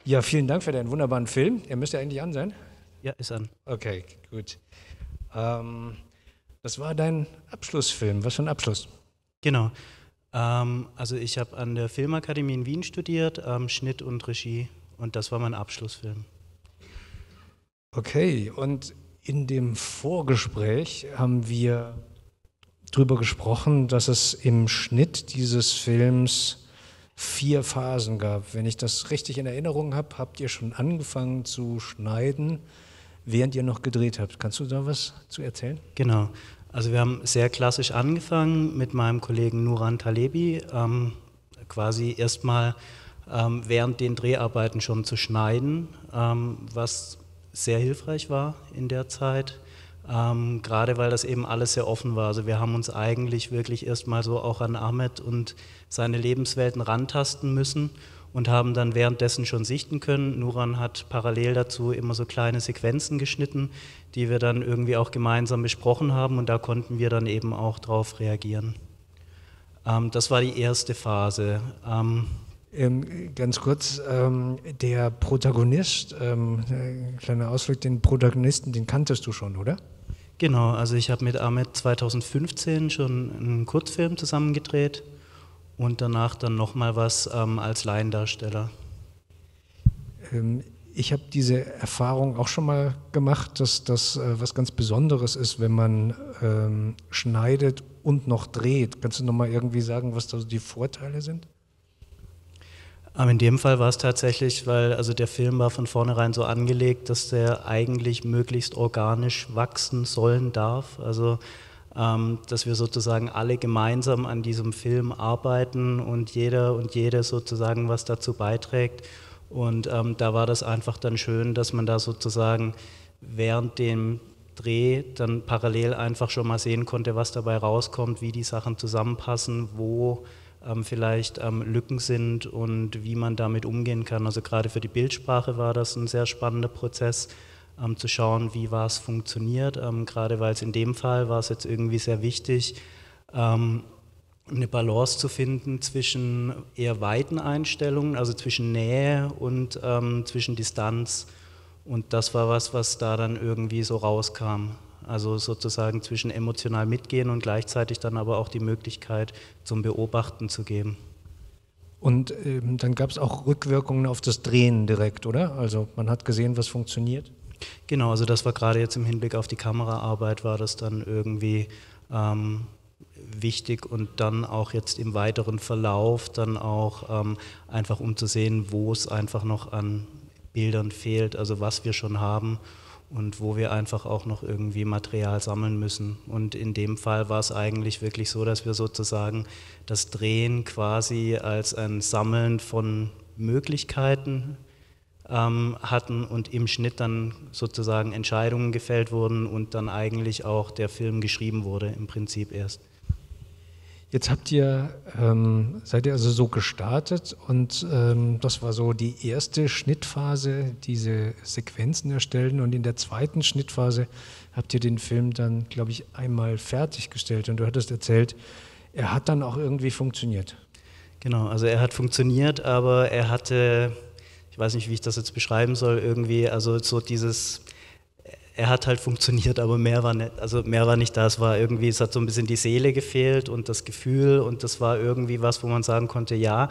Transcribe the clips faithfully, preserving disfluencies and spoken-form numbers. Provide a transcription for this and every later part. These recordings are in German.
Ja, vielen Dank für deinen wunderbaren Film. Er müsste eigentlich an sein. Ja, ist an. Okay, gut. Ähm, das war dein Abschlussfilm. Was für ein Abschluss? Genau. Ähm, also ich habe an der Filmakademie in Wien studiert, ähm, Schnitt und Regie, und das war mein Abschlussfilm. Okay, und in dem Vorgespräch haben wir darüber gesprochen, dass es im Schnitt dieses Films vier Phasen gab. Wenn ich das richtig in Erinnerung habe, habt ihr schon angefangen zu schneiden, während ihr noch gedreht habt. Kannst du da was zu erzählen? Genau. Also wir haben sehr klassisch angefangen mit meinem Kollegen Nuran Talebi, ähm, quasi erstmal ähm, während den Dreharbeiten schon zu schneiden, ähm, was sehr hilfreich war in der Zeit, ähm, gerade weil das eben alles sehr offen war. Also wir haben uns eigentlich wirklich erstmal so auch an Ahmed und seine Lebenswelten rantasten müssen und haben dann währenddessen schon sichten können. Nuran hat parallel dazu immer so kleine Sequenzen geschnitten, die wir dann irgendwie auch gemeinsam besprochen haben, und da konnten wir dann eben auch drauf reagieren. Ähm, das war die erste Phase. Ähm, Ähm, ganz kurz, ähm, der Protagonist, ähm, äh, kleiner Ausflug, den Protagonisten, den kanntest du schon, oder? Genau, also ich habe mit Ahmed zweitausendfünfzehn schon einen Kurzfilm zusammen gedreht und danach dann nochmal was ähm, als Laiendarsteller. Ähm, ich habe diese Erfahrung auch schon mal gemacht, dass das äh, was ganz Besonderes ist, wenn man ähm, schneidet und noch dreht. Kannst du noch mal irgendwie sagen, was da so die Vorteile sind? Aber in dem Fall war es tatsächlich, weil also der Film war von vornherein so angelegt, dass der eigentlich möglichst organisch wachsen sollen darf. Also ähm, dass wir sozusagen alle gemeinsam an diesem Film arbeiten und jeder und jede sozusagen was dazu beiträgt. Und ähm, da war das einfach dann schön, dass man da sozusagen während dem Dreh dann parallel einfach schon mal sehen konnte, was dabei rauskommt, wie die Sachen zusammenpassen, wo ähm, vielleicht ähm, Lücken sind und wie man damit umgehen kann. Also gerade für die Bildsprache war das ein sehr spannender Prozess, ähm, zu schauen, wie was funktioniert. Ähm, gerade weil es in dem Fall war es jetzt irgendwie sehr wichtig, ähm, eine Balance zu finden zwischen eher weiten Einstellungen, also zwischen Nähe und ähm, zwischen Distanz. Und das war was, was da dann irgendwie so rauskam. Also sozusagen zwischen emotional mitgehen und gleichzeitig dann aber auch die Möglichkeit zum Beobachten zu geben. Und ähm, dann gab es auch Rückwirkungen auf das Drehen direkt, oder? Also man hat gesehen, was funktioniert. Genau, also das war gerade jetzt im Hinblick auf die Kameraarbeit, war das dann irgendwie ähm, wichtig, und dann auch jetzt im weiteren Verlauf dann auch ähm, einfach um zu sehen, wo es einfach noch an Bildern fehlt, also was wir schon haben und wo wir einfach auch noch irgendwie Material sammeln müssen. Und in dem Fall war es eigentlich wirklich so, dass wir sozusagen das Drehen quasi als ein Sammeln von Möglichkeiten ähm, hatten und im Schnitt dann sozusagen Entscheidungen gefällt wurden und dann eigentlich auch der Film geschrieben wurde, im Prinzip erst. Jetzt habt ihr, ähm, seid ihr also so gestartet und ähm, das war so die erste Schnittphase, diese Sequenzen erstellen, und in der zweiten Schnittphase habt ihr den Film dann, glaube ich, einmal fertiggestellt, und du hattest erzählt, er hat dann auch irgendwie funktioniert. Genau, also er hat funktioniert, aber er hatte, ich weiß nicht, wie ich das jetzt beschreiben soll, irgendwie, also so dieses, er hat halt funktioniert, aber mehr war nicht, also mehr war nicht da. Es war irgendwie, es hat so ein bisschen die Seele gefehlt und das Gefühl, und das war irgendwie was, wo man sagen konnte, ja,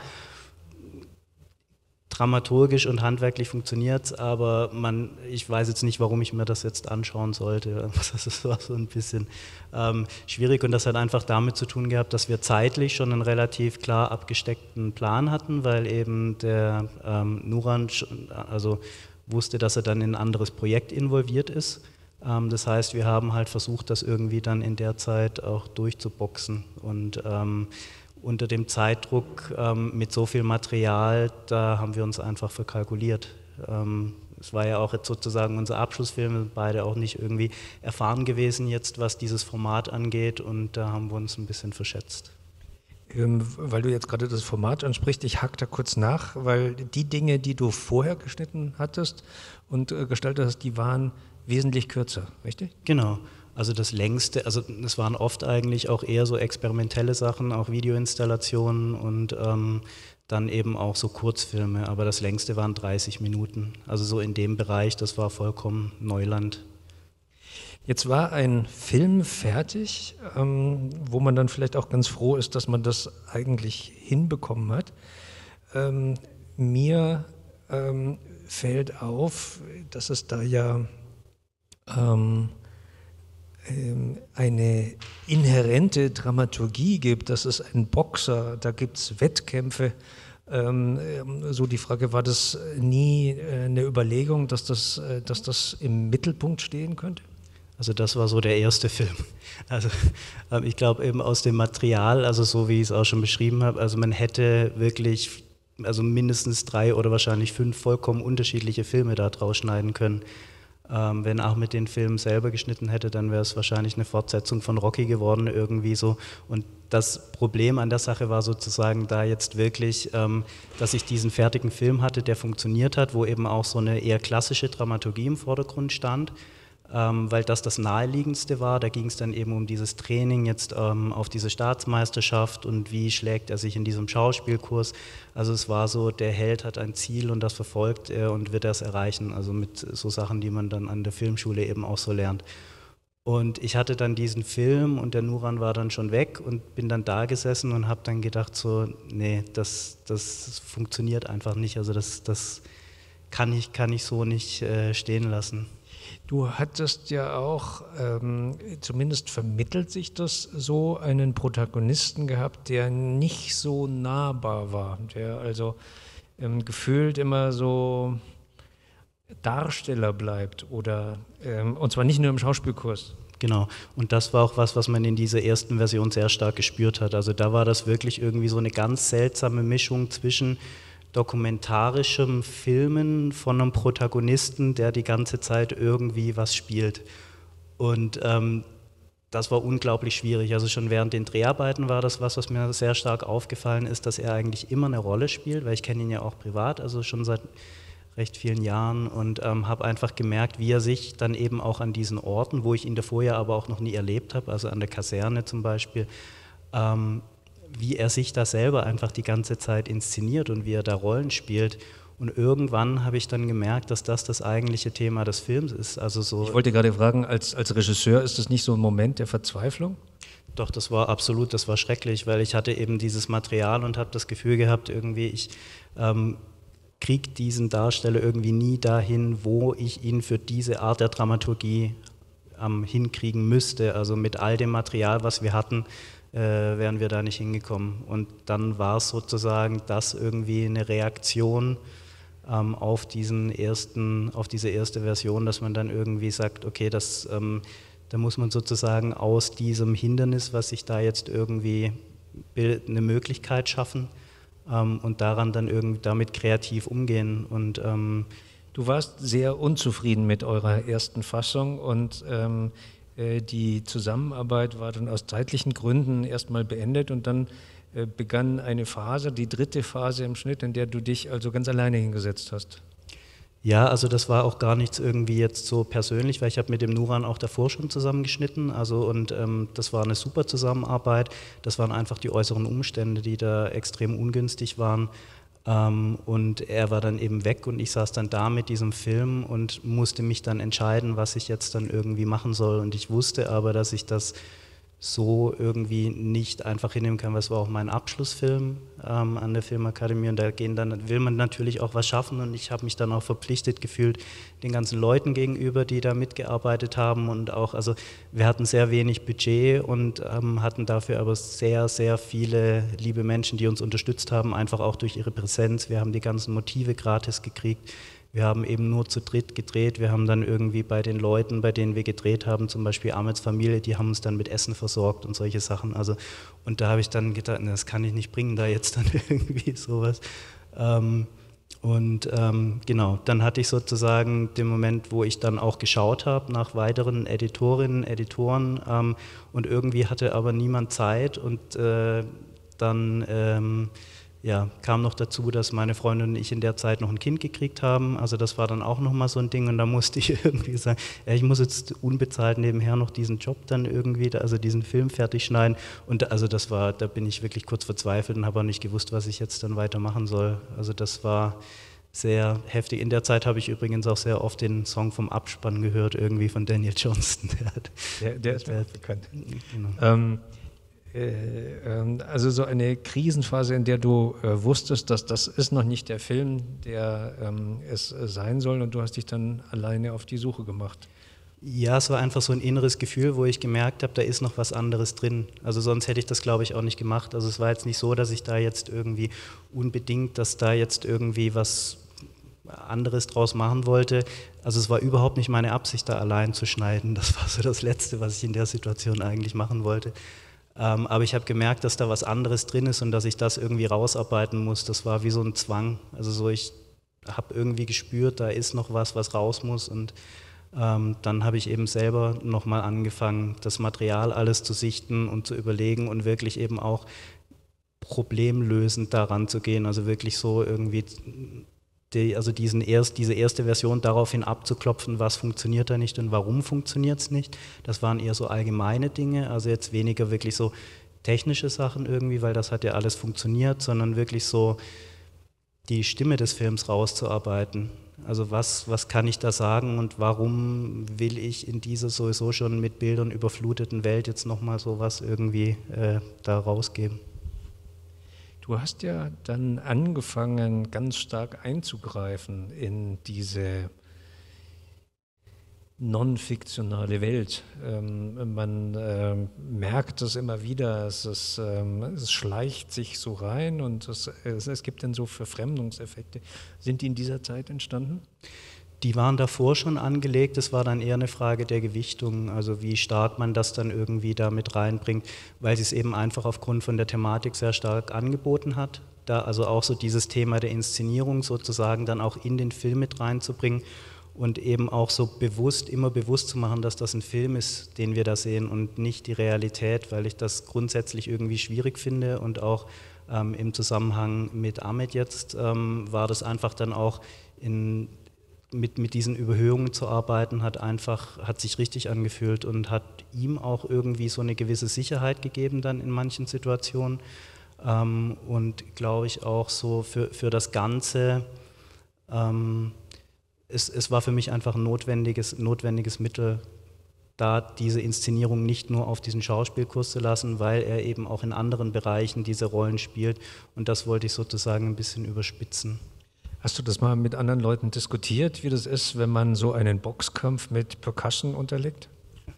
dramaturgisch und handwerklich funktioniert es, aber man, ich weiß jetzt nicht, warum ich mir das jetzt anschauen sollte. Das war so ein bisschen ähm, schwierig, und das hat einfach damit zu tun gehabt, dass wir zeitlich schon einen relativ klar abgesteckten Plan hatten, weil eben der ähm, Nuran, also wusste, dass er dann in ein anderes Projekt involviert ist. Ähm, das heißt, wir haben halt versucht, das irgendwie dann in der Zeit auch durchzuboxen, und ähm, unter dem Zeitdruck ähm, mit so viel Material, da haben wir uns einfach verkalkuliert. Ähm, es war ja auch jetzt sozusagen unser Abschlussfilm, wir sind beide auch nicht irgendwie erfahren gewesen jetzt, was dieses Format angeht, und da haben wir uns ein bisschen verschätzt. Ähm, weil du jetzt gerade das Format ansprichst, ich hake da kurz nach, weil die Dinge, die du vorher geschnitten hattest und äh, gestaltet hast, die waren wesentlich kürzer, richtig? Genau. Also das längste, also es waren oft eigentlich auch eher so experimentelle Sachen, auch Videoinstallationen, und ähm, dann eben auch so Kurzfilme, aber das längste waren dreißig Minuten. Also so in dem Bereich, das war vollkommen Neuland. Jetzt war ein Film fertig, ähm, wo man dann vielleicht auch ganz froh ist, dass man das eigentlich hinbekommen hat. Ähm, mir ähm, fällt auf, dass es da ja ähm, ähm, eine inhärente Dramaturgie gibt. Das ist ein Boxer, da gibt es Wettkämpfe. Ähm, so die Frage, war das nie äh, eine Überlegung, dass das, äh, dass das im Mittelpunkt stehen könnte? Also das war so der erste Film. Also ich glaube eben aus dem Material, also so wie ich es auch schon beschrieben habe, also man hätte wirklich also mindestens drei oder wahrscheinlich fünf vollkommen unterschiedliche Filme da draus schneiden können. Ähm, wenn Ahmed den Film selber geschnitten hätte, dann wäre es wahrscheinlich eine Fortsetzung von Rocky geworden irgendwie so. Und das Problem an der Sache war sozusagen da jetzt wirklich, ähm, dass ich diesen fertigen Film hatte, der funktioniert hat, wo eben auch so eine eher klassische Dramaturgie im Vordergrund stand. Ähm, weil das das Naheliegendste war. Da ging es dann eben um dieses Training jetzt ähm, auf diese Staatsmeisterschaft und wie schlägt er sich in diesem Schauspielkurs. Also es war so, der Held hat ein Ziel und das verfolgt er und wird er es erreichen. Also mit so Sachen, die man dann an der Filmschule eben auch so lernt. Und ich hatte dann diesen Film und der Nuran war dann schon weg und bin dann da gesessen und habe dann gedacht so, nee, das, das funktioniert einfach nicht. Also das, das kann ich, kann ich so nicht äh, stehen lassen. Du hattest ja auch, ähm, zumindest vermittelt sich das so, einen Protagonisten gehabt, der nicht so nahbar war, der also ähm, gefühlt immer so Darsteller bleibt oder, ähm, und zwar nicht nur im Schauspielkurs. Genau, und das war auch was, was man in dieser ersten Version sehr stark gespürt hat. Also da war das wirklich irgendwie so eine ganz seltsame Mischung zwischen dokumentarischem Filmen von einem Protagonisten, der die ganze Zeit irgendwie was spielt. Und ähm, das war unglaublich schwierig. Also schon während den Dreharbeiten war das was, was mir sehr stark aufgefallen ist, dass er eigentlich immer eine Rolle spielt, weil ich kenne ihn ja auch privat, also schon seit recht vielen Jahren und ähm, habe einfach gemerkt, wie er sich dann eben auch an diesen Orten, wo ich ihn davor ja aber auch noch nie erlebt habe, also an der Kaserne zum Beispiel, ähm, wie er sich da selber einfach die ganze Zeit inszeniert und wie er da Rollen spielt. Und irgendwann habe ich dann gemerkt, dass das das eigentliche Thema des Films ist. Also so ich wollte gerade fragen, als, als Regisseur, ist das nicht so ein Moment der Verzweiflung? Doch, das war absolut, das war schrecklich, weil ich hatte eben dieses Material und habe das Gefühl gehabt, irgendwie ich ähm, kriege diesen Darsteller irgendwie nie dahin, wo ich ihn für diese Art der Dramaturgie ähm, hinkriegen müsste. Also mit all dem Material, was wir hatten, Äh, wären wir da nicht hingekommen. Und dann war es sozusagen das irgendwie eine Reaktion ähm, auf diesen ersten, auf diese erste Version, dass man dann irgendwie sagt, okay, das, ähm, da muss man sozusagen aus diesem Hindernis, was sich da jetzt irgendwie bildet, eine Möglichkeit schaffen ähm, und daran dann irgendwie damit kreativ umgehen. Und ähm, du warst sehr unzufrieden mit eurer ersten Fassung und ähm, die Zusammenarbeit war dann aus zeitlichen Gründen erstmal beendet und dann begann eine Phase, die dritte Phase im Schnitt, in der du dich also ganz alleine hingesetzt hast. Ja, also das war auch gar nichts irgendwie jetzt so persönlich, weil ich habe mit dem Nuran auch davor schon zusammengeschnitten, also und ähm, das war eine super Zusammenarbeit. Das waren einfach die äußeren Umstände, die da extrem ungünstig waren. Ähm, und er war dann eben weg und ich saß dann da mit diesem Film und musste mich dann entscheiden, was ich jetzt dann irgendwie machen soll. Und ich wusste aber, dass ich das so irgendwie nicht einfach hinnehmen kann, weil es war auch mein Abschlussfilm ähm, an der Filmakademie und da gehen dann, will man natürlich auch was schaffen und ich habe mich dann auch verpflichtet gefühlt den ganzen Leuten gegenüber, die da mitgearbeitet haben und auch, also wir hatten sehr wenig Budget und ähm, hatten dafür aber sehr, sehr viele liebe Menschen, die uns unterstützt haben, einfach auch durch ihre Präsenz. Wir haben die ganzen Motive gratis gekriegt. Wir haben eben nur zu dritt gedreht. Wir haben dann irgendwie bei den Leuten, bei denen wir gedreht haben, zum Beispiel Ahmeds Familie, die haben uns dann mit Essen versorgt und solche Sachen. Also, und da habe ich dann gedacht, das kann ich nicht bringen, da jetzt dann irgendwie sowas. Ähm, und ähm, genau, dann hatte ich sozusagen den Moment, wo ich dann auch geschaut habe nach weiteren Editorinnen, Editoren ähm, und irgendwie hatte aber niemand Zeit und äh, dann... Ähm, ja, kam noch dazu, dass meine Freundin und ich in der Zeit noch ein Kind gekriegt haben. Also das war dann auch nochmal so ein Ding und da musste ich irgendwie sagen, ja, ich muss jetzt unbezahlt nebenher noch diesen Job dann irgendwie, also diesen Film fertig schneiden. Und also das war, da bin ich wirklich kurz verzweifelt und habe auch nicht gewusst, was ich jetzt dann weitermachen soll. Also das war sehr heftig. In der Zeit habe ich übrigens auch sehr oft den Song vom Abspann gehört, irgendwie von Daniel Johnston. Der, hat, der, der ist mir auch bekannt. Genau. Ähm, Also so eine Krisenphase, in der du äh, wusstest, dass das ist noch nicht der Film, der ähm, es äh, sein soll und du hast dich dann alleine auf die Suche gemacht. Ja, es war einfach so ein inneres Gefühl, wo ich gemerkt habe, da ist noch was anderes drin. Also sonst hätte ich das, glaube ich, auch nicht gemacht. Also es war jetzt nicht so, dass ich da jetzt irgendwie unbedingt, dass da jetzt irgendwie was anderes draus machen wollte. Also es war überhaupt nicht meine Absicht, da allein zu schneiden. Das war so das Letzte, was ich in der Situation eigentlich machen wollte. Ähm, aber ich habe gemerkt, dass da was anderes drin ist und dass ich das irgendwie rausarbeiten muss. Das war wie so ein Zwang. Also so, ich habe irgendwie gespürt, da ist noch was, was raus muss. Und ähm, dann habe ich eben selber nochmal angefangen, das Material alles zu sichten und zu überlegen und wirklich eben auch problemlösend daran zu gehen. Also wirklich so irgendwie die, also diesen erst, diese erste Version daraufhin abzuklopfen, was funktioniert da nicht und warum funktioniert es nicht. Das waren eher so allgemeine Dinge, also jetzt weniger wirklich so technische Sachen irgendwie, weil das hat ja alles funktioniert, sondern wirklich so die Stimme des Films rauszuarbeiten. Also was, was kann ich da sagen und warum will ich in dieser sowieso schon mit Bildern überfluteten Welt jetzt nochmal sowas irgendwie äh, da rausgeben? Du hast ja dann angefangen, ganz stark einzugreifen in diese non-fiktionale Welt. Ähm, man ähm, merkt es immer wieder, es, ist, ähm, es schleicht sich so rein und es, es, es gibt dann so Verfremdungseffekte. Sind die in dieser Zeit entstanden? Die waren davor schon angelegt, es war dann eher eine Frage der Gewichtung, also wie stark man das dann irgendwie da mit reinbringt, weil sie es eben einfach aufgrund von der Thematik sehr stark angeboten hat, da also auch so dieses Thema der Inszenierung sozusagen dann auch in den Film mit reinzubringen und eben auch so bewusst, immer bewusst zu machen, dass das ein Film ist, den wir da sehen und nicht die Realität, weil ich das grundsätzlich irgendwie schwierig finde und auch ähm, im Zusammenhang mit Ahmed jetzt ähm, war das einfach dann auch in Mit, mit diesen Überhöhungen zu arbeiten, hat einfach, hat sich richtig angefühlt und hat ihm auch irgendwie so eine gewisse Sicherheit gegeben dann in manchen Situationen ähm, und glaube ich auch so für, für das Ganze, ähm, es, es war für mich einfach ein notwendiges, notwendiges Mittel, da diese Inszenierung nicht nur auf diesen Schauspielkurs zu lassen, weil er eben auch in anderen Bereichen diese Rollen spielt und das wollte ich sozusagen ein bisschen überspitzen. Hast du das mal mit anderen Leuten diskutiert, wie das ist, wenn man so einen Boxkampf mit Percussion unterlegt?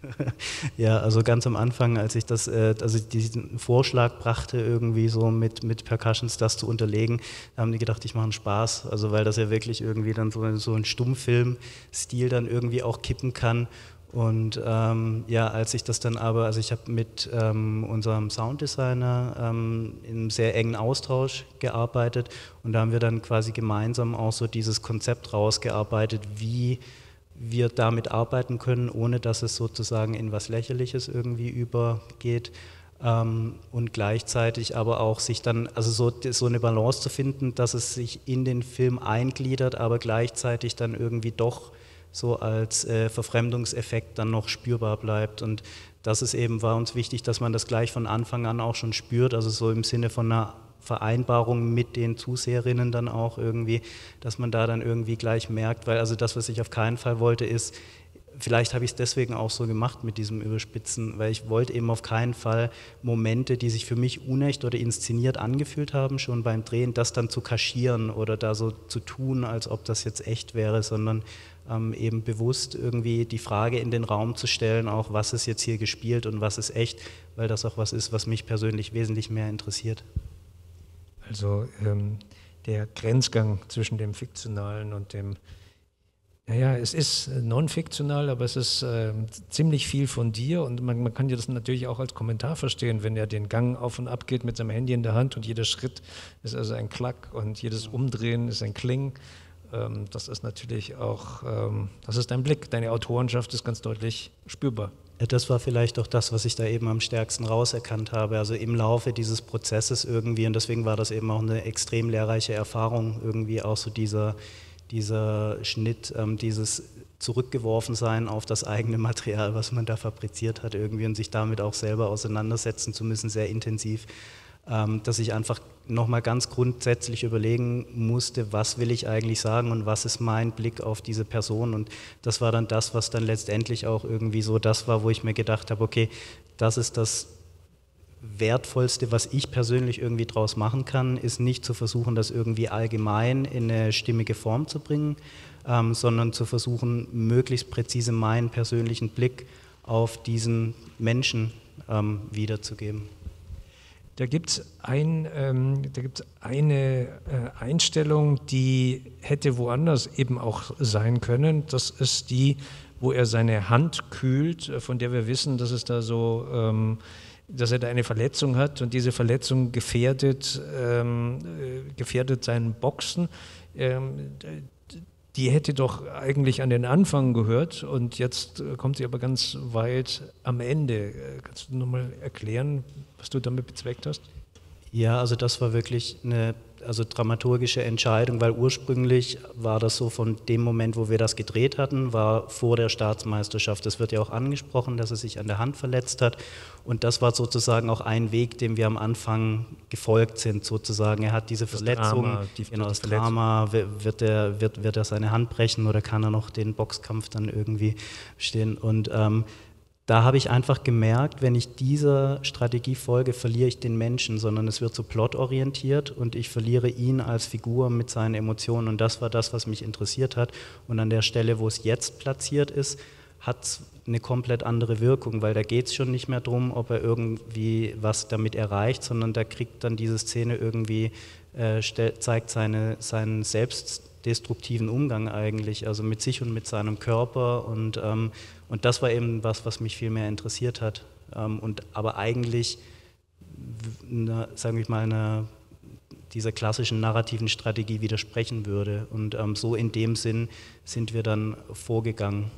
Ja, also ganz am Anfang, als ich das, also diesen Vorschlag brachte, irgendwie so mit, mit Percussions das zu unterlegen, haben die gedacht, ich mache einen Spaß, also weil das ja wirklich irgendwie dann so, so ein Stummfilm-Stil dann irgendwie auch kippen kann. Und ähm, ja, als ich das dann aber, also ich habe mit ähm, unserem Sounddesigner ähm, in einem sehr engen Austausch gearbeitet und da haben wir dann quasi gemeinsam auch so dieses Konzept rausgearbeitet, wie wir damit arbeiten können, ohne dass es sozusagen in was Lächerliches irgendwie übergeht. Ähm, und gleichzeitig aber auch sich dann, also so, so eine Balance zu finden, dass es sich in den Film eingliedert, aber gleichzeitig dann irgendwie doch so als äh, Verfremdungseffekt dann noch spürbar bleibt. Und das ist eben, war uns wichtig, dass man das gleich von Anfang an auch schon spürt, also so im Sinne von einer Vereinbarung mit den Zuseherinnen dann auch irgendwie, dass man da dann irgendwie gleich merkt, weil also das, was ich auf keinen Fall wollte, ist, vielleicht habe ich es deswegen auch so gemacht mit diesem Überspitzen, weil ich wollte eben auf keinen Fall Momente, die sich für mich unecht oder inszeniert angefühlt haben, schon beim Drehen, das dann zu kaschieren oder da so zu tun, als ob das jetzt echt wäre, sondern ähm, eben bewusst irgendwie die Frage in den Raum zu stellen, auch was ist jetzt hier gespielt und was ist echt, weil das auch was ist, was mich persönlich wesentlich mehr interessiert. Also ähm, der Grenzgang zwischen dem Fiktionalen und dem, naja, es ist non-fiktional, aber es ist äh, ziemlich viel von dir und man, man kann ja das natürlich auch als Kommentar verstehen, wenn er den Gang auf und ab geht mit seinem Handy in der Hand und jeder Schritt ist also ein Klack und jedes Umdrehen ist ein Kling. Das ist natürlich auch, das ist dein Blick, deine Autorenschaft ist ganz deutlich spürbar. Das war vielleicht auch das, was ich da eben am stärksten rauserkannt habe, also im Laufe dieses Prozesses irgendwie, und deswegen war das eben auch eine extrem lehrreiche Erfahrung, irgendwie auch so dieser, dieser Schnitt, ähm, dieses Zurückgeworfensein auf das eigene Material, was man da fabriziert hat irgendwie und sich damit auch selber auseinandersetzen zu müssen, sehr intensiv, ähm, dass ich einfach nochmal ganz grundsätzlich überlegen musste, was will ich eigentlich sagen und was ist mein Blick auf diese Person, und das war dann das, was dann letztendlich auch irgendwie so das war, wo ich mir gedacht habe, okay, das ist das Wertvollste, was ich persönlich irgendwie draus machen kann, ist nicht zu versuchen, das irgendwie allgemein in eine stimmige Form zu bringen, ähm, sondern zu versuchen, möglichst präzise meinen persönlichen Blick auf diesen Menschen ähm, wiederzugeben. Da gibt es ein, ähm, da gibt's eine äh, Einstellung, die hätte woanders eben auch sein können. Das ist die, wo er seine Hand kühlt, von der wir wissen, dass es da so, ähm, dass er da eine Verletzung hat und diese Verletzung gefährdet, ähm, äh, gefährdet sein Boxen. Ähm, Die hätte doch eigentlich an den Anfang gehört und jetzt kommt sie aber ganz weit am Ende. Kannst du nochmal erklären, was du damit bezweckt hast? Ja, also das war wirklich eine also dramaturgische Entscheidung, weil ursprünglich war das so von dem Moment, wo wir das gedreht hatten, war vor der Staatsmeisterschaft. Es wird ja auch angesprochen, dass er sich an der Hand verletzt hat, und das war sozusagen auch ein Weg, dem wir am Anfang gefolgt sind sozusagen. Er hat diese das Verletzung, Drama, die, genau, das Verletzung. Drama, wird er, wird, wird er seine Hand brechen oder kann er noch den Boxkampf dann irgendwie stehen, und ähm, da habe ich einfach gemerkt, wenn ich dieser Strategie folge, verliere ich den Menschen, sondern es wird so plotorientiert und ich verliere ihn als Figur mit seinen Emotionen, und das war das, was mich interessiert hat, und an der Stelle, wo es jetzt platziert ist, hat es eine komplett andere Wirkung, weil da geht es schon nicht mehr darum, ob er irgendwie was damit erreicht, sondern da kriegt dann diese Szene irgendwie, äh, zeigt seine, seinen selbstdestruktiven Umgang eigentlich, also mit sich und mit seinem Körper, und ähm, Und das war eben was, was mich viel mehr interessiert hat. Und aber eigentlich, eine, sagen wir mal, eine, dieser klassischen narrativen Strategie widersprechen würde. Und ähm, so in dem Sinn sind wir dann vorgegangen.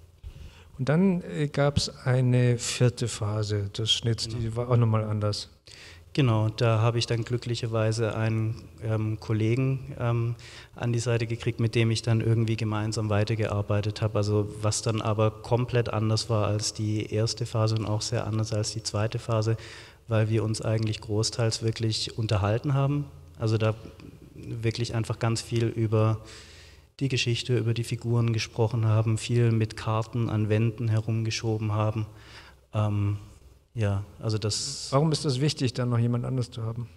Und dann äh, gab es eine vierte Phase des Schnitts, genau. Die war auch nochmal anders. Genau, da habe ich dann glücklicherweise einen ähm, Kollegen ähm, an die Seite gekriegt, mit dem ich dann irgendwie gemeinsam weitergearbeitet habe. Also was dann aber komplett anders war als die erste Phase und auch sehr anders als die zweite Phase, weil wir uns eigentlich großteils wirklich unterhalten haben. Also da wirklich einfach ganz viel über die Geschichte, über die Figuren gesprochen haben, viel mit Karten an Wänden herumgeschoben haben. Ähm, Ja, also das. Warum ist das wichtig, dann noch jemand anderes zu haben?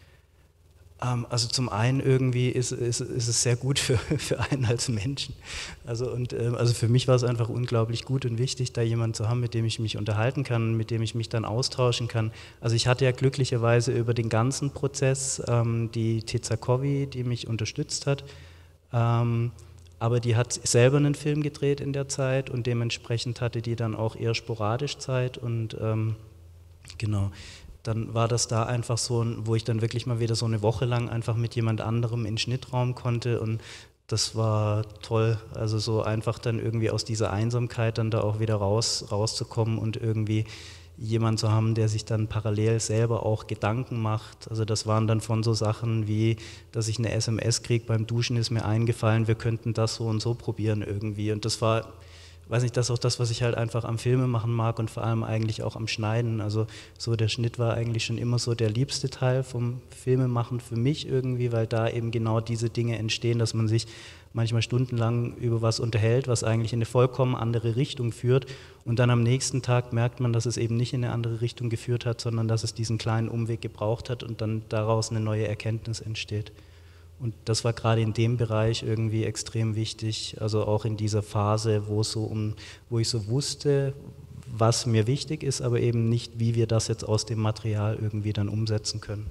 Ähm, also zum einen irgendwie ist, ist, ist es sehr gut für, für einen als Menschen. Also, und, ähm, also für mich war es einfach unglaublich gut und wichtig, da jemanden zu haben, mit dem ich mich unterhalten kann, mit dem ich mich dann austauschen kann. Also ich hatte ja glücklicherweise über den ganzen Prozess ähm, die Teza Kovi, die mich unterstützt hat. Ähm, Aber die hat selber einen Film gedreht in der Zeit und dementsprechend hatte die dann auch eher sporadisch Zeit, und ähm, genau, dann war das da einfach so, wo ich dann wirklich mal wieder so eine Woche lang einfach mit jemand anderem in den Schnittraum konnte, und das war toll, also so einfach dann irgendwie aus dieser Einsamkeit dann da auch wieder raus, rauszukommen und irgendwie jemanden zu haben, der sich dann parallel selber auch Gedanken macht. Also das waren dann von so Sachen wie, dass ich eine S M S kriege, beim Duschen ist mir eingefallen, wir könnten das so und so probieren irgendwie. Und das war, weiß nicht, das ist auch das, was ich halt einfach am Filmemachen mag und vor allem eigentlich auch am Schneiden. Also so der Schnitt war eigentlich schon immer so der liebste Teil vom Filmemachen für mich irgendwie, weil da eben genau diese Dinge entstehen, dass man sich manchmal stundenlang über was unterhält, was eigentlich in eine vollkommen andere Richtung führt, und dann am nächsten Tag merkt man, dass es eben nicht in eine andere Richtung geführt hat, sondern dass es diesen kleinen Umweg gebraucht hat und dann daraus eine neue Erkenntnis entsteht. Und das war gerade in dem Bereich irgendwie extrem wichtig, also auch in dieser Phase, wo, so um, wo ich so wusste, was mir wichtig ist, aber eben nicht, wie wir das jetzt aus dem Material irgendwie dann umsetzen können.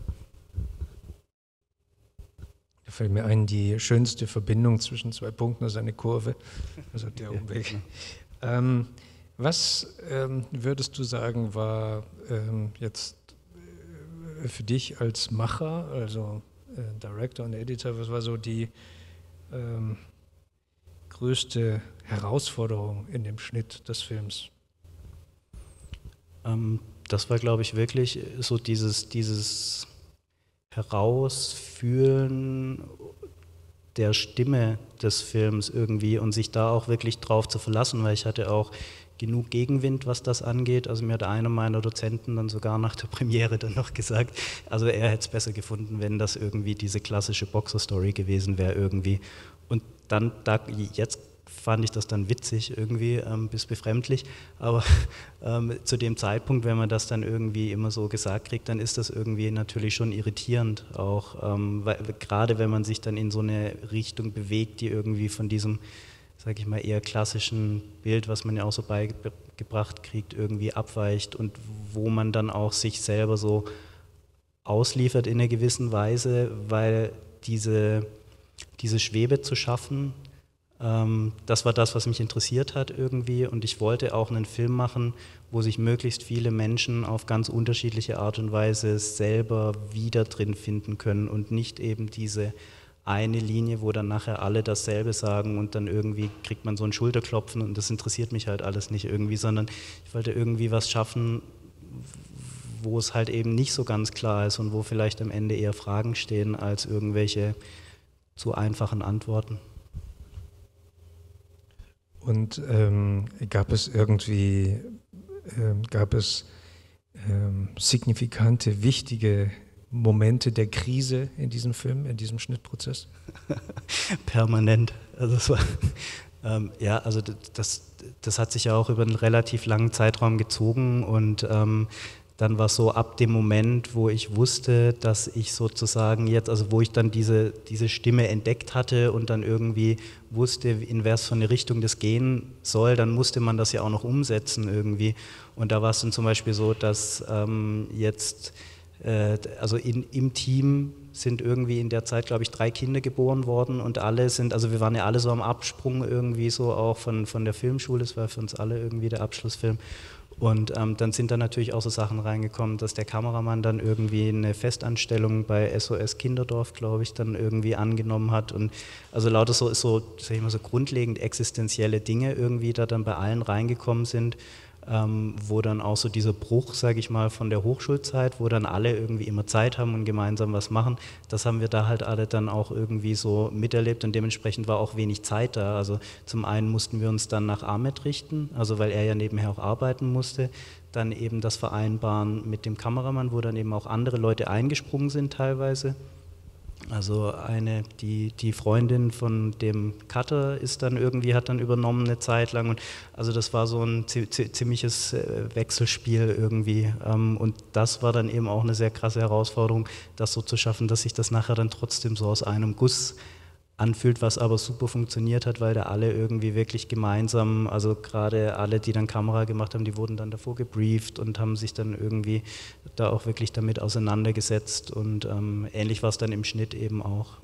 Da fällt mir ein, die schönste Verbindung zwischen zwei Punkten ist eine Kurve, also der Umweg. Ja. Ähm, was ähm, würdest du sagen, war ähm, jetzt äh, für dich als Macher, also äh, Director und Editor, was war so die ähm, größte Herausforderung in dem Schnitt des Films? Ähm, das war, glaube ich, wirklich so dieses, dieses Herausfühlen der Stimme des Films irgendwie und sich da auch wirklich drauf zu verlassen, weil ich hatte auch genug Gegenwind, was das angeht. Also mir hat einer meiner Dozenten dann sogar nach der Premiere dann noch gesagt, also er hätte es besser gefunden, wenn das irgendwie diese klassische Boxer-Story gewesen wäre irgendwie. Und dann, da, jetzt fand ich das dann witzig irgendwie, ähm, bis befremdlich, aber ähm, zu dem Zeitpunkt, wenn man das dann irgendwie immer so gesagt kriegt, dann ist das irgendwie natürlich schon irritierend auch, ähm, weil, gerade wenn man sich dann in so eine Richtung bewegt, die irgendwie von diesem, sage ich mal, eher klassischen Bild, was man ja auch so beigebracht kriegt, irgendwie abweicht und wo man dann auch sich selber so ausliefert in einer gewissen Weise, weil diese, diese Schwebe zu schaffen, das war das, was mich interessiert hat irgendwie und ich wollte auch einen Film machen, wo sich möglichst viele Menschen auf ganz unterschiedliche Art und Weise selber wieder drin finden können und nicht eben diese eine Linie, wo dann nachher alle dasselbe sagen und dann irgendwie kriegt man so ein Schulterklopfen und das interessiert mich halt alles nicht irgendwie, sondern ich wollte irgendwie was schaffen, wo es halt eben nicht so ganz klar ist und wo vielleicht am Ende eher Fragen stehen als irgendwelche zu einfachen Antworten. Und ähm, gab es irgendwie, ähm, gab es ähm, signifikante, wichtige Momente der Krise in diesem Film, in diesem Schnittprozess? Permanent. Also es war, ähm, ja, also das, das hat sich ja auch über einen relativ langen Zeitraum gezogen und ähm, dann war es so ab dem Moment, wo ich wusste, dass ich sozusagen jetzt, also wo ich dann diese, diese Stimme entdeckt hatte und dann irgendwie wusste, in was für eine Richtung das gehen soll, dann musste man das ja auch noch umsetzen irgendwie. Und da war es dann zum Beispiel so, dass ähm, jetzt, äh, also in, im Team sind irgendwie in der Zeit, glaube ich, drei Kinder geboren worden und alle sind, also wir waren ja alle so am Absprung irgendwie so auch von, von der Filmschule, das war für uns alle irgendwie der Abschlussfilm. Und ähm, dann sind da natürlich auch so Sachen reingekommen, dass der Kameramann dann irgendwie eine Festanstellung bei S O S Kinderdorf, glaube ich, dann irgendwie angenommen hat. Und also lauter so, so, sag ich mal, so grundlegend existenzielle Dinge irgendwie da dann bei allen reingekommen sind, ähm, wo dann auch so dieser Bruch, sage ich mal, von der Hochschulzeit, wo dann alle irgendwie immer Zeit haben und gemeinsam was machen, das haben wir da halt alle dann auch irgendwie so miterlebt und dementsprechend war auch wenig Zeit da. Also zum einen mussten wir uns dann nach Ahmed richten, also weil er ja nebenher auch arbeiten musste, dann eben das Vereinbaren mit dem Kameramann, wo dann eben auch andere Leute eingesprungen sind teilweise. Also eine, die, die Freundin von dem Cutter ist dann irgendwie, hat dann übernommen eine Zeit lang und also das war so ein ziemliches Wechselspiel irgendwie und das war dann eben auch eine sehr krasse Herausforderung, das so zu schaffen, dass sich das nachher dann trotzdem so aus einem Guss anfühlt, was aber super funktioniert hat, weil da alle irgendwie wirklich gemeinsam, also gerade alle, die dann Kamera gemacht haben, die wurden dann davor gebrieft und haben sich dann irgendwie da auch wirklich damit auseinandergesetzt und ähm, ähnlich war es dann im Schnitt eben auch.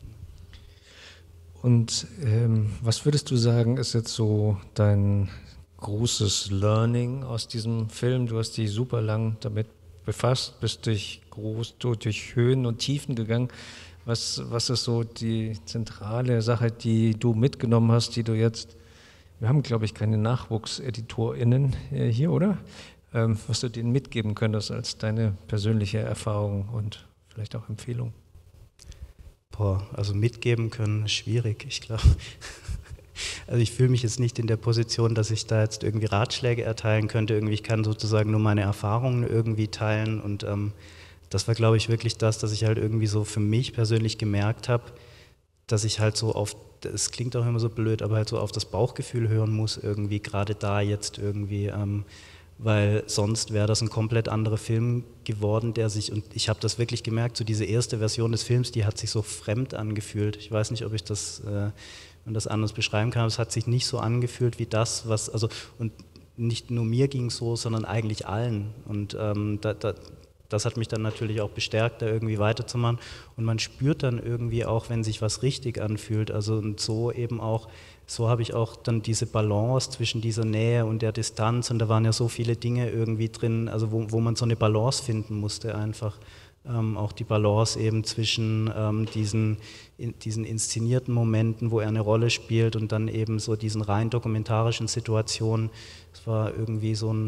Und ähm, was würdest du sagen, ist jetzt so dein großes Learning aus diesem Film? Du hast dich super lang damit befasst, bist durch, groß, durch Höhen und Tiefen gegangen. Was, was ist so die zentrale Sache, die du mitgenommen hast, die du jetzt, wir haben glaube ich keine NachwuchseditorInnen hier, oder? Ähm, was du denen mitgeben könntest als deine persönliche Erfahrung und vielleicht auch Empfehlung? Boah, also mitgeben können ist schwierig, ich glaube. Also ich fühle mich jetzt nicht in der Position, dass ich da jetzt irgendwie Ratschläge erteilen könnte. Irgendwie, ich kann sozusagen nur meine Erfahrungen irgendwie teilen und ähm, das war, glaube ich, wirklich das, dass ich halt irgendwie so für mich persönlich gemerkt habe, dass ich halt so auf, es klingt auch immer so blöd, aber halt so auf das Bauchgefühl hören muss irgendwie, gerade da jetzt irgendwie, ähm, weil sonst wäre das ein komplett anderer Film geworden, der sich, und ich habe das wirklich gemerkt, so diese erste Version des Films, die hat sich so fremd angefühlt. Ich weiß nicht, ob ich das, äh, wenn das anders beschreiben kann, aber es hat sich nicht so angefühlt wie das, was, also, und nicht nur mir ging es so, sondern eigentlich allen. Und ähm, da, da das hat mich dann natürlich auch bestärkt, da irgendwie weiterzumachen. Und man spürt dann irgendwie auch, wenn sich was richtig anfühlt. Also und so eben auch, so habe ich auch dann diese Balance zwischen dieser Nähe und der Distanz. Und da waren ja so viele Dinge irgendwie drin, also wo, wo man so eine Balance finden musste einfach. Ähm, auch die Balance eben zwischen ähm, diesen, in, diesen inszenierten Momenten, wo er eine Rolle spielt und dann eben so diesen rein dokumentarischen Situationen. Es war irgendwie so ein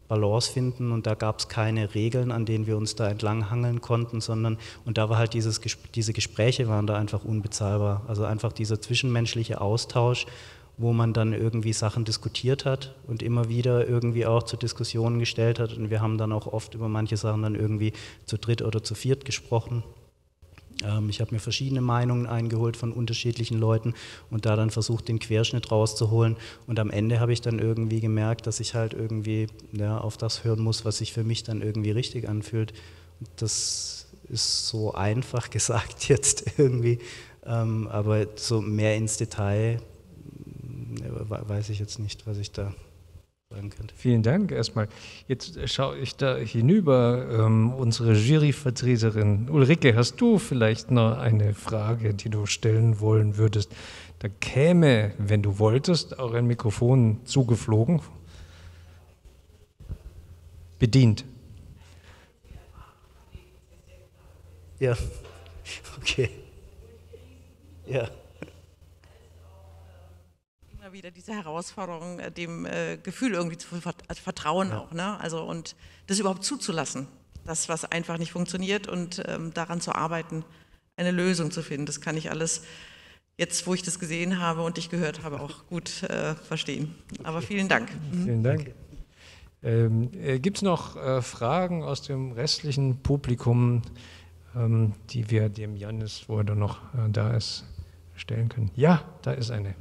Balance finden und da gab es keine Regeln, an denen wir uns da entlanghangeln konnten, sondern, und da war halt dieses, diese Gespräche waren da einfach unbezahlbar, also einfach dieser zwischenmenschliche Austausch, wo man dann irgendwie Sachen diskutiert hat und immer wieder irgendwie auch zu Diskussionen gestellt hat und wir haben dann auch oft über manche Sachen dann irgendwie zu dritt oder zu viert gesprochen. Ich habe mir verschiedene Meinungen eingeholt von unterschiedlichen Leuten und da dann versucht, den Querschnitt rauszuholen. Und am Ende habe ich dann irgendwie gemerkt, dass ich halt irgendwie ja, auf das hören muss, was sich für mich dann irgendwie richtig anfühlt. Das ist so einfach gesagt jetzt irgendwie, ähm, aber so mehr ins Detail weiß ich jetzt nicht, was ich da sagen könnte. Vielen Dank erstmal. Jetzt schaue ich da hinüber. Ähm, unsere Juryvertreterin Ulrike, hast du vielleicht noch eine Frage, die du stellen wollen würdest? Da käme, wenn du wolltest, auch ein Mikrofon zugeflogen. Bedient. Ja, okay. Ja. Wieder diese Herausforderung, dem äh, Gefühl irgendwie zu vertrauen ja. auch, ne? Also und das überhaupt zuzulassen, das, was einfach nicht funktioniert und ähm, daran zu arbeiten, eine Lösung zu finden. Das kann ich alles jetzt, wo ich das gesehen habe und dich gehört habe, auch gut äh, verstehen. Aber vielen Dank. Mhm. Vielen Dank. Ähm, äh, gibt es noch äh, Fragen aus dem restlichen Publikum, ähm, die wir dem Jannis, wo er noch äh, da ist, stellen können? Ja, da ist eine.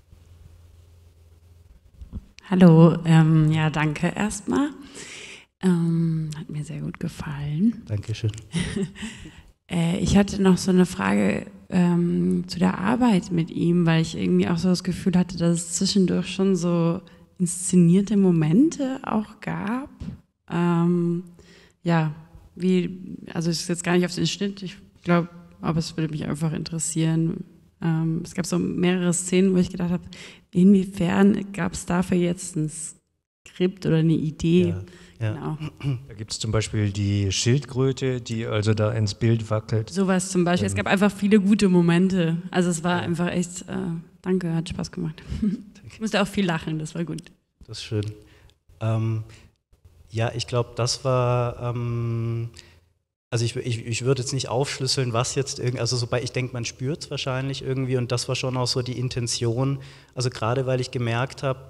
Hallo, ähm, ja, danke erstmal. Ähm, hat mir sehr gut gefallen. Dankeschön. äh, ich hatte noch so eine Frage ähm, zu der Arbeit mit ihm, weil ich irgendwie auch so das Gefühl hatte, dass es zwischendurch schon so inszenierte Momente auch gab. Ähm, ja, wie, also ich jetzt gar nicht auf den Schnitt, ich glaube, aber es würde mich einfach interessieren. Ähm, es gab so mehrere Szenen, wo ich gedacht habe, inwiefern gab es dafür jetzt ein Skript oder eine Idee? Ja, ja. Genau. Da gibt es zum Beispiel die Schildkröte, die also da ins Bild wackelt. Sowas zum Beispiel. Ähm, es gab einfach viele gute Momente. Also es war ja. einfach echt, äh, danke, hat Spaß gemacht. Ich musste auch viel lachen, das war gut. Das ist schön. Ähm, ja, ich glaube, das war... Ähm, Also ich, ich, ich würde jetzt nicht aufschlüsseln, was jetzt irgendwie, also sobald ich denke, man spürt es wahrscheinlich irgendwie und das war schon auch so die Intention, also gerade weil ich gemerkt habe,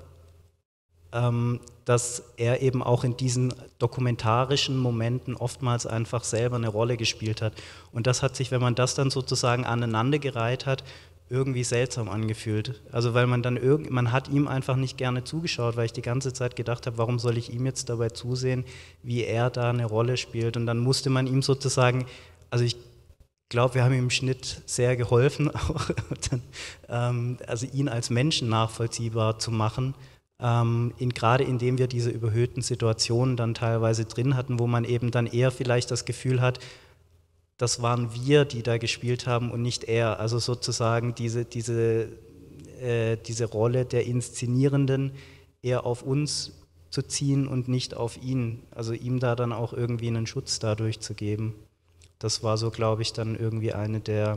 ähm, dass er eben auch in diesen dokumentarischen Momenten oftmals einfach selber eine Rolle gespielt hat und das hat sich, wenn man das dann sozusagen aneinandergereiht hat, irgendwie seltsam angefühlt. Also weil man dann irgend, man hat ihm einfach nicht gerne zugeschaut, weil ich die ganze Zeit gedacht habe, warum soll ich ihm jetzt dabei zusehen, wie er da eine Rolle spielt. Und dann musste man ihm sozusagen, also ich glaube, wir haben ihm im Schnitt sehr geholfen, auch, dann, ähm, also ihn als Menschen nachvollziehbar zu machen, ähm, in, gerade indem wir diese überhöhten Situationen dann teilweise drin hatten, wo man eben dann eher vielleicht das Gefühl hat, das waren wir, die da gespielt haben und nicht er. Also sozusagen diese, diese, äh, diese Rolle der Inszenierenden eher auf uns zu ziehen und nicht auf ihn. Also ihm da dann auch irgendwie einen Schutz dadurch zu geben. Das war so, glaube ich, dann irgendwie eine der,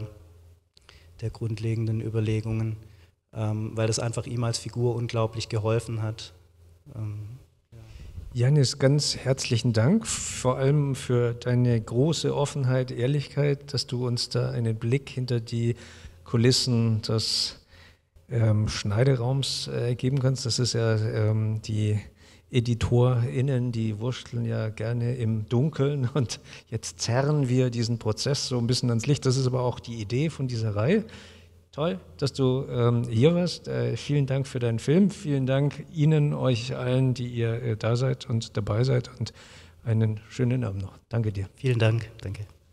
der grundlegenden Überlegungen, ähm, weil das einfach ihm als Figur unglaublich geholfen hat. Ähm, Jannis, ganz herzlichen Dank, vor allem für deine große Offenheit, Ehrlichkeit, dass du uns da einen Blick hinter die Kulissen des ähm, Schneideraums äh, geben kannst. Das ist ja ähm, die EditorInnen, die wursteln ja gerne im Dunkeln und jetzt zerren wir diesen Prozess so ein bisschen ans Licht. Das ist aber auch die Idee von dieser Reihe. Toll, dass du ähm, hier warst. Äh, vielen Dank für deinen Film. Vielen Dank Ihnen, euch allen, die ihr äh, da seid und dabei seid und einen schönen Abend noch. Danke dir. Vielen Dank. Danke.